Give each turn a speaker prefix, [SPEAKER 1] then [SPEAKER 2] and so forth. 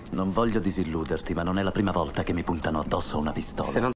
[SPEAKER 1] Non voglio disilluderti, ma non è la prima volta che mi puntano addosso una pistola.
[SPEAKER 2] Se non